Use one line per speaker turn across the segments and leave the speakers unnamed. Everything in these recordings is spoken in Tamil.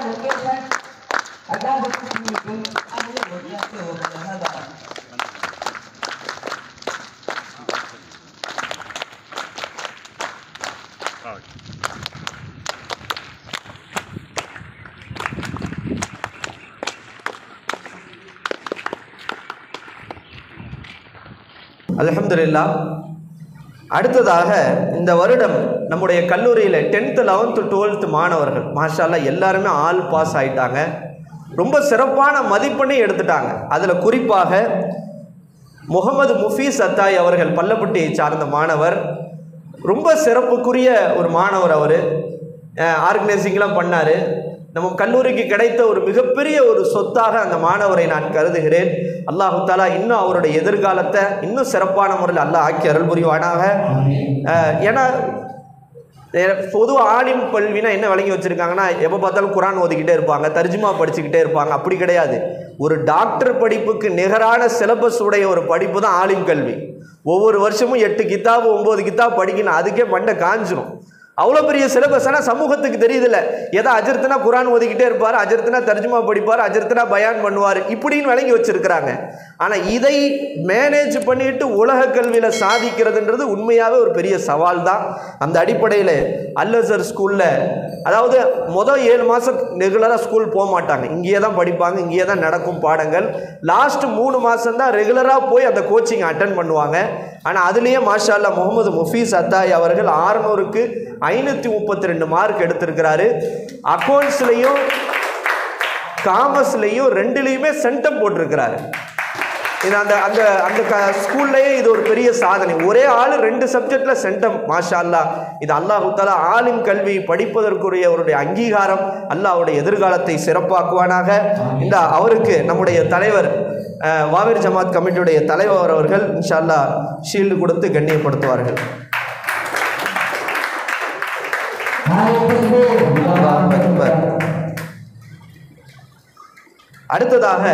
location agar betul-betul ada berjatuh pada hadapan.
அல்ஹம்துலில்லாஹ். அடுத்ததாக இந்த வருடம் நம்முடைய கல்லூரியில் 10th 11th 12th மாணவர்கள் மாஷா அல்லாஹ் எல்லாருமே ஆல் பாஸ் ஆயிட்டாங்க. ரொம்ப சிறப்பான மதிப்பெண்ணை எடுத்துட்டாங்க. அதில் குறிப்பாக முகமது முஃபீஸ் அத்தாய் அவர்கள் பள்ளப்பட்டியை சார்ந்த மாணவர், ரொம்ப சிறப்புக்குரிய ஒரு மாணவர். அவர் ஆர்கனைசிங்லாம் பண்ணார். நம்ம கல்லூரிக்கு கிடைத்த ஒரு மிகப்பெரிய ஒரு சொத்தாக அந்த மாணவரை நான் கருதுகிறேன். அல்லாஹு தாலா இன்னும் அவருடைய எதிர்காலத்தை இன்னும் சிறப்பான முறையில் அல்லாஹ் ஆக்கி அருள் புரிவானாக. ஏன்னா பொதுவாக ஆலிம் கல்வினா என்ன விளங்கி வச்சுருக்காங்கன்னா, எப்போ பார்த்தாலும் குரான் ஓதிக்கிட்டே இருப்பாங்க, தர்ஜுமா படிச்சுக்கிட்டே இருப்பாங்க. அப்படி கிடையாது. ஒரு டாக்டர் படிப்புக்கு நிகரான சிலபஸ் உடைய ஒரு படிப்பு தான் ஆலிம் கல்வி. ஒவ்வொரு வருஷமும் 8 கித்தாபு 9 கித்தாப் படிக்கணும். அதுக்கே மண்டை காஞ்சிரும். அவ்வளோ பெரிய சிலபஸ். ஆனால் சமூகத்துக்கு தெரியுதில்ல. ஏதோ அஜர்த்தனா குரான் ஓதிக்கிட்டே இருப்பார், அஜர்த்தனா தர்ஜுமா படிப்பார், அஜர்த்தனா பயான் பண்ணுவார், இப்படின்னு விளங்கி வச்சுருக்கிறாங்க. ஆனால் இதை மேனேஜ் பண்ணிட்டு உலக கல்வியில் சாதிக்கிறதுன்றது உண்மையாகவே ஒரு பெரிய சவால் தான். அந்த அடிப்படையில் அல்-அஸர் ஸ்கூலில், அதாவது மொதல் 7 மாதம் ரெகுலராக ஸ்கூல் போக மாட்டாங்க, இங்கேயே தான் படிப்பாங்க, இங்கேயே தான் நடக்கும் பாடங்கள். லாஸ்ட் 3 மாதம் தான் ரெகுலராக போய் அந்த கோச்சிங் அட்டன் பண்ணுவாங்க. ஆனால் அதுலேயே மாஷா அல்லாஹ் முகமது முஃபீஸ் அத்தாய் அவர்கள் 600க்கு 532 மார்க் எடுத்திருக்கிறாரு. அக்கௌண்ட்ஸ்லையும் காமர்ஸ்லையும் 2லையுமே சென்டம் போட்டிருக்கிறாரு. இது அந்த அந்த அந்த ஸ்கூல்லையே இது ஒரு பெரிய சாதனை. ஒரே ஆள் 2 சப்ஜெக்டில் சென்டம். மாஷா அல்லாஹ். இது அல்லாஹு தஆலா ஆலிம் கல்வி படிப்பதற்குரிய அவருடைய அங்கீகாரம். அல்லாஹ்வுடைய எதிர்காலத்தை சிறப்பாக்குவானாக. இந்த அவருக்கு நம்முடைய தலைவர் வாவிர் ஜமாத் கமிட்டியுடைய தலைவர் அவர்கள் இன்ஷா அல்லாஹ் ஷீல்டு கொடுத்து கண்ணியப்படுத்துவார்கள். அடுத்ததாக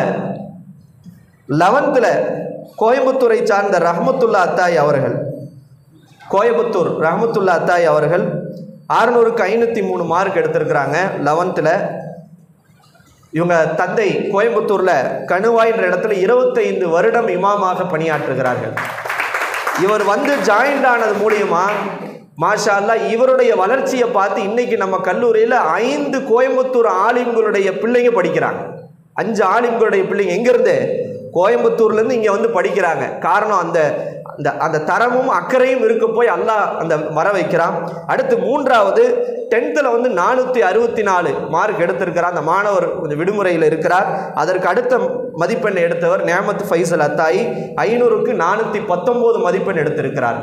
11th கோயம்புத்தூரை சார்ந்த ரஹமத்துல்லா அத்தாய் அவர்கள், கோயம்புத்தூர் ரஹமத்துல்லா அத்தாய் அவர்கள் 600க்கு 503 மார்க் எடுத்திருக்கிறாங்க 11th. இவங்க தந்தை கோயம்புத்தூரில் கணுவாய்ன்ற இடத்துல 25 வருடம் இமாமாக பணியாற்றுகிறார்கள். இவர் வந்து ஜாயின்ட் ஆனது மூலியமா மாஷா அல்லாஹ் இவருடைய வளர்ச்சியை பார்த்து இன்னைக்கு நம்ம கல்லூரியில் 5 கோயம்புத்தூர் ஆலிம்களுடைய பிள்ளைங்க படிக்கிறாங்க. 5 ஆலிம்களுடைய பிள்ளைங்க எங்கேருந்து? கோயம்புத்தூர்லேருந்து இங்கே வந்து படிக்கிறாங்க. காரணம் அந்த அந்த அந்த தரமும் அக்கறையும் இருக்க போய் அல்லாஹ் அந்த வர வைக்கிறான். அடுத்து 3வது 10th வந்து 464 மார்க் எடுத்திருக்கிறார். அந்த மாணவர் கொஞ்சம் விடுமுறையில் இருக்கிறார். அதற்கு அடுத்த மதிப்பெண் எடுத்தவர் நியாமத் ஃபைசல் அத்தாயி 500க்கு 419 மதிப்பெண் எடுத்திருக்கிறார்.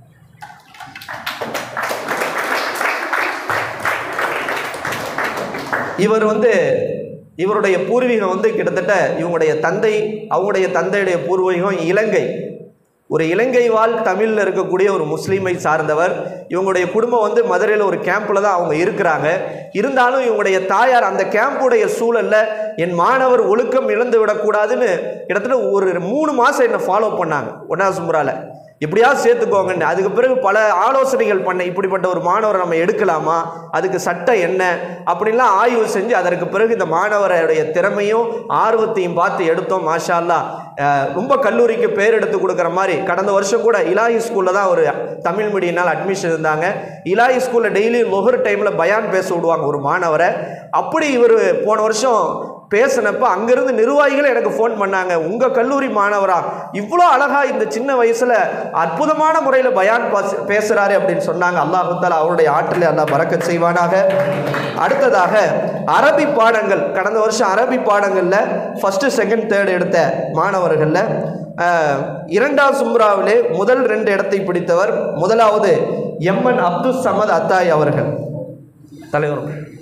இவர் வந்து இவருடைய பூர்வீகம் வந்து கிட்டத்தட்ட இவங்களுடைய தந்தை, அவங்களுடைய தந்தையுடைய பூர்வீகம் இலங்கை. ஒரு இலங்கை வாழ் தமிழில் இருக்கக்கூடிய ஒரு முஸ்லீமை சார்ந்தவர். இவங்களுடைய குடும்பம் வந்து மதுரையில் ஒரு கேம்பில் தான் அவங்க இருக்கிறாங்க. இருந்தாலும் இவங்களுடைய தாயார் அந்த கேம்புடைய சூழலில் என் மாணவர் ஒழுக்கம் இழந்து விடக்கூடாதுன்னு கிட்டத்தட்ட ஒரு 3 மாதம் என்னை ஃபாலோ பண்ணாங்க. ஒன்னா சும்ரால எப்படியாவது சேர்த்துக்கோங்கன்னு. அதுக்கு பிறகு பல ஆலோசனைகள் பண்ண, இப்படிப்பட்ட ஒரு மாணவரை நம்ம எடுக்கலாமா, அதுக்கு சட்டம் என்ன அப்படின்லாம் ஆய்வு செஞ்சு அதற்கு பிறகு இந்த மாணவருடைய திறமையும் ஆர்வத்தையும் பார்த்து எடுத்தோம். மாஷா அல்லாஹ் ரொம்ப கல்லூரிக்கு பேர் எடுத்து கொடுக்குற மாதிரி. கடந்த வருஷம் கூட இலாஹி ஸ்கூலில் தான் ஒரு தமிழ் மீடியனால் அட்மிஷன் இருந்தாங்க. இலாஹி ஸ்கூலில் டெய்லி லொஹர் டைமில் பயான் பேச விடுவாங்க ஒரு மாணவரை. அப்படி இவர் போன வருஷம் பேசினப்போ அங்கேருந்து நிர்வாகிகள் எனக்கு ஃபோன் பண்ணாங்க, உங்கள் கல்லூரி மாணவரா இவ்வளோ அழகாக இந்த சின்ன வயசில் அற்புதமான முறையில் பயான் பேசுகிறாரு அப்படின்னு சொன்னாங்க. அல்லாஹ் தஆலா அவருடைய ஆற்றலை அல்லாஹ் பரக்கத் செய்வானாக. அடுத்ததாக அரபி பாடங்கள், கடந்த வருஷம் அரபி பாடங்களில் 1st 2nd 3rd எடுத்த மாணவர்களில் 2வது சும்ராவிலே முதல் 2 இடத்தை பிடித்தவர் 1வது எம்என் அப்துல் சமத் அத்தாய் அவர்கள். தலைவர்.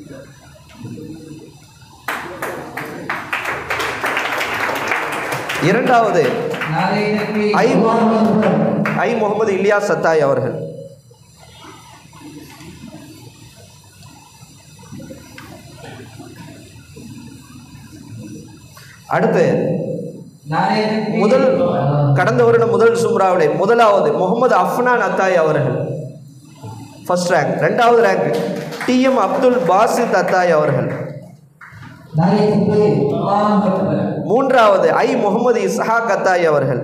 2வது ஐ முகமது இலியாஸ் அத்தாய் அவர்கள். அடுத்து கடந்த வருடம் முதல் சும்ராவிலே 1வது முகமது அஃப்னான் அத்தாய் அவர்கள் 1st ரேங்க். 2வது ரேங்க் டிஎம் அப்துல் பாசித் அத்தாய் அவர்கள். மூன்றாவது ஐ முகமது இஸ்ஹாக் அத்தாய் அவர்கள்.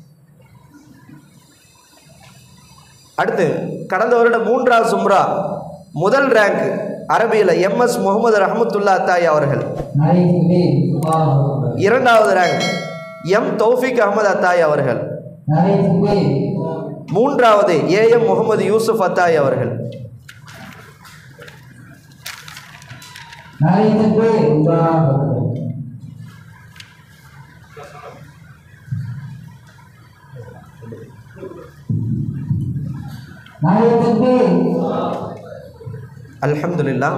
அடுத்து கடந்த வருடம் 3வது சும்ரா முதல் ரேங்க் அரபியில் எம்எஸ் முகமது ரஹமத்துல்லா அத்தாய் அவர்கள். 2வது ரேங்க் எம் தௌஃபிக் அஹமது அத்தாய் அவர்கள். 3வது ஏஎம் முகமது யூசுப் அத்தாய் அவர்கள்.
4
அல்ஹம்துலில்லாஹ்.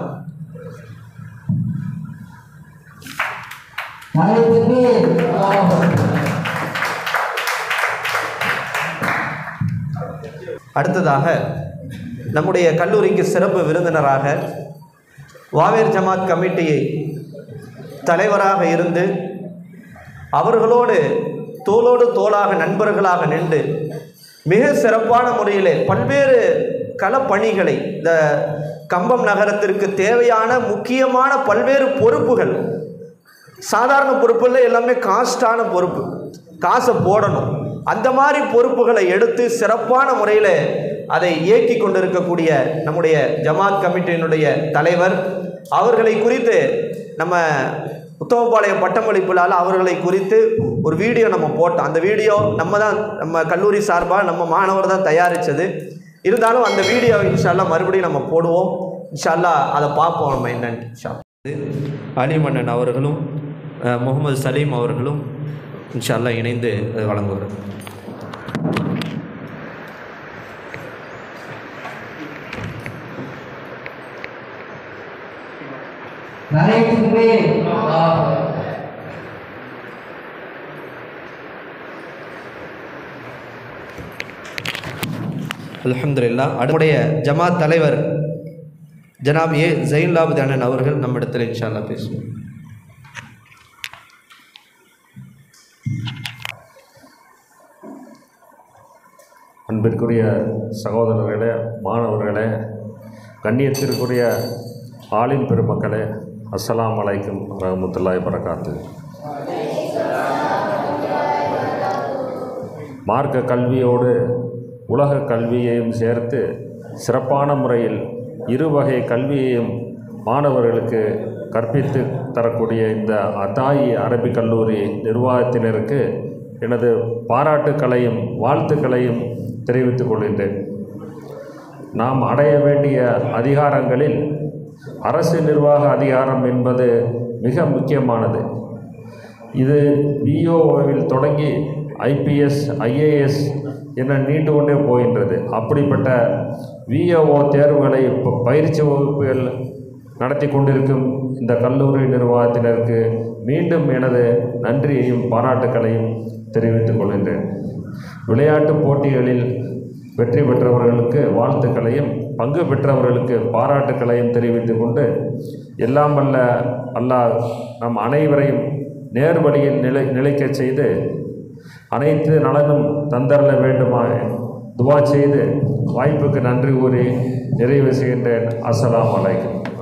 அடுத்ததாக நம்முடைய கல்லூரிக்கு சிறப்பு விருந்தினராக வாவேர் ஜமாத் கமிட்டியை தலைவராக இருந்து அவர்களோடு தோளோடு தோளாக நண்பர்களாக நின்று மிக சிறப்பான முறையிலே பல்வேறு களப்பணிகளை இந்த கம்பம் நகரத்திற்கு தேவையான முக்கியமான பல்வேறு பொறுப்புகள், சாதாரண பொறுப்புல எல்லாமே காஸ்டான பொறுப்பு, காசை போடணும், அந்த மாதிரி பொறுப்புகளை எடுத்து சிறப்பான முறையில் அதை இயக்கி கொண்டிருக்கக்கூடிய நம்முடைய ஜமாத் கமிட்டியினுடைய தலைவர் அவர்களை குறித்து நம்ம உத்தமபாளையம் பட்டமளிப்புலால் அவர்களை குறித்து ஒரு வீடியோ நம்ம போட்டோம். அந்த வீடியோ நம்ம கல்லூரி சார்பாக நம்ம மாணவர் தான் தயாரித்தது. இருந்தாலும் அந்த வீடியோ இன்ஷா அல்லாஹ் மறுபடியும் நம்ம போடுவோம். இன்ஷா அல்லாஹ் அதை பார்ப்போம் நம்ம என்னன்னு. இன்ஷா அலிமன்னன் அவர்களும் முகமது சலீம் அவர்களும் இன்ஷா அல்லாஹ் இணைந்து வழங்குவார். அல்ஹம்துலில்லாஹ். நம்முடைய ஜமாத் தலைவர் ஜனாப் ஏ ஜெயின்லாபுத் அண்ணன் அவர்கள் நம்மிடத்தில் இன்ஷா அல்லாஹ் பேசுவோம்.
அன்பிற்குரிய சகோதரர்களே, மாணவர்களே, கண்ணியத்திற்குரிய ஆலிம் பெருமக்களே, அஸ்ஸலாமு அலைக்கும் வரஹ்மத்துல்லாஹி வபரகாத்து. மார்க்க கல்வியோடு உலக கல்வியையும் சேர்த்து சிறப்பான முறையில் இருவகை கல்வியையும் மாணவர்களுக்கு கற்பித்து தரக்கூடிய இந்த அத்தாயி அரபிக் கல்லூரி நிர்வாகத்தினருக்கு எனது பாராட்டுக்களையும் வாழ்த்துக்களையும் தெரிவித்துக் கொள்கின்றேன். நாம் அடைய வேண்டிய அதிகாரங்களில் அரசு நிர்வாக அதிகாரம் என்பது மிக முக்கியமானது. இது விஓவில் தொடங்கி ஐபிஎஸ், ஐஏஎஸ் என நீண்டு கொண்டே போகின்றது. அப்படிப்பட்ட விஓ தேர்வுகளை பயிற்சி வகுப்புகள் நடத்தி கொண்டிருக்கும் இந்த கல்லூரி நிர்வாகத்தினருக்கு மீண்டும் எனது நன்றியையும் பாராட்டுக்களையும் தெரிவித்துக் கொள்கின்றேன். விளையாட்டு போட்டிகளில் வெற்றி பெற்றவர்களுக்கு வாழ்த்துக்களையும் பங்கு பெற்றவர்களுக்கு பாராட்டுக்களையும் தெரிவித்துக் கொண்டு, எல்லாம் வல்ல அல்லாஹ் நம் அனைவரையும் நேர்வழியில் நிலைக்க செய்து அனைத்து நலனும் தந்தரல வேண்டுமா துவா செய்து வாய்ப்புக்கு நன்றி கூறி நிறைவு செய்கின்றேன். அஸ்ஸலாமு அலைக்கும்.